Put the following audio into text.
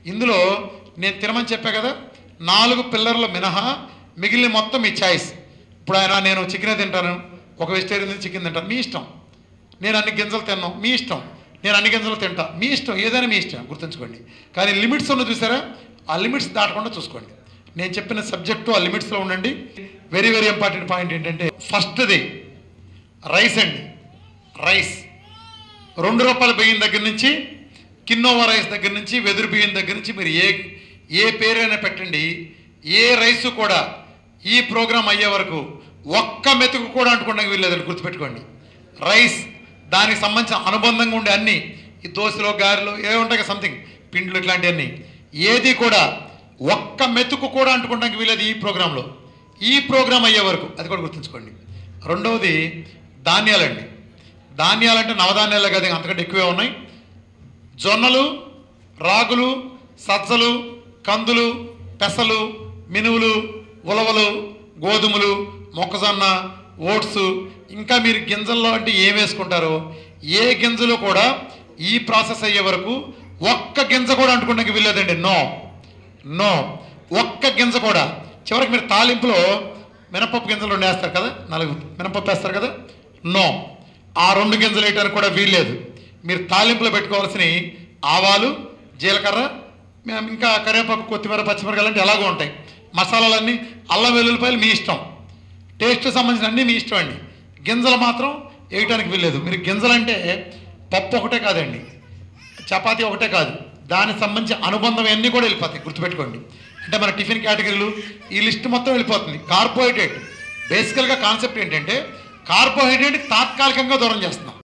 ఇందులో నేను తినమని చెప్పా కదా, 4 పిల్లర్లు మినహా మిగిలిన మొత్తం మీ ఛాయిస్. ఇప్పుడు నేను చికెనే తింటాను, ఒక వెజిటేరియన్ చికెన్ తింటాను, మీ ఇష్టం. నేను అన్ని గింజలు తిన్నాను, మీ ఇష్టం. నేను అన్ని గింజలు తింటా, మీ ఇష్టం. ఏదైనా మీ ఇష్టం, గుర్తుంచుకోండి. కానీ లిమిట్స్ ఉన్న చూసారా, ఆ లిమిట్స్ దాటకుండా చూసుకోండి. నేను చెప్పిన సబ్జెక్టు ఆ లిమిట్స్లో ఉండండి. వెరీ వెరీ ఇంపార్టెంట్ పాయింట్ ఏంటంటే, ఫస్ట్ది రైస్ అండి. రైస్ ₹2 బియ్యం దగ్గర నుంచి, కిన్నోవా రైస్ దగ్గర నుంచి, వెదురు బియ్యం దగ్గర నుంచి మీరు ఏ పేరైనా పెట్టండి, ఏ రైసు కూడా ఈ ప్రోగ్రాం అయ్యే వరకు ఒక్క మెతుకు కూడా అంటుకోవడానికి వీల్లేదని గుర్తుపెట్టుకోండి. రైస్, దానికి సంబంధించిన అనుబంధంగా ఉండే అన్నీ, ఈ దోశలో గారెలో ఏ ఉంటాయి కదా, సంథింగ్ పిండ్లు ఇట్లాంటివన్నీ, ఏది కూడా ఒక్క మెతుకు కూడా అంటుకోవడానికి వీలేదు ఈ ప్రోగ్రాంలో. ఈ ప్రోగ్రాం అయ్యే వరకు, అది కూడా గుర్తుంచుకోండి. రెండవది ధాన్యాలండి. ధాన్యాలంటే నవధాన్యాలే కదా, అంతకంటే ఎక్కువే ఉన్నాయి. జొన్నలు, రాగులు, సజ్జలు, కందులు, పెసలు, మినువులు, ఉలవలు, గోధుమలు, మొక్కజొన్న, ఓట్స్, ఇంకా మీరు గింజల్లో అంటే ఏం వేసుకుంటారో ఏ గింజలు కూడా ఈ ప్రాసెస్ అయ్యే వరకు ఒక్క గింజ కూడా అంటుకోవడానికి వీల్లేదండి. నో, ఒక్క గింజ కూడా. చివరికి మీరు తాలింపులో మినపప్పు గింజలు 2 వేస్తారు కదా, 4 మినపప్పు వేస్తారు కదా, నో, ఆ 2 గింజలు వేయడానికి కూడా వీల్లేదు. మీరు తాలింపులో పెట్టుకోవాల్సిన ఆవాలు, జీలకర్ర, ఇంకా కరివేపాకు, కొత్తిమీర, పచ్చిమిరకాయలు అంటే ఎలాగో ఉంటాయి. మసాలాలన్నీ, అల్లం వెల్లుల్లిపాయలు మీ ఇష్టం. టేస్ట్ సంబంధించిన అన్నీ మీ ఇష్టం అండి. గింజలు మాత్రం వేయటానికి వీల్లేదు. మీరు గింజలంటే పప్పు ఒకటే కాదండి, చపాతీ ఒకటే కాదు, దానికి సంబంధించి అనుబంధం అన్నీ కూడా వెళ్ళిపోతాయి, గుర్తుపెట్టుకోండి. అంటే మన టిఫిన్ కేటగిరీలు ఈ లిస్ట్ మొత్తం వెళ్ళిపోతుంది. కార్బోహైడ్రేట్, బేసికల్గా కాన్సెప్ట్ ఏంటంటే కార్బోహైడ్రేట్ తాత్కాలికంగా దూరం చేస్తున్నాం.